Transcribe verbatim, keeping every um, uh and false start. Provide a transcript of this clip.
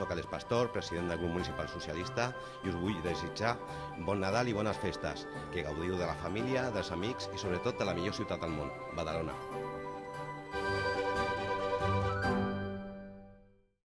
soc Alex Pastor, president del grup municipal socialista, i us vull desitjar bon Nadal i bones festes, que gaudiu de la família, dels amics i sobretot de la millor ciutat del món, Badalona.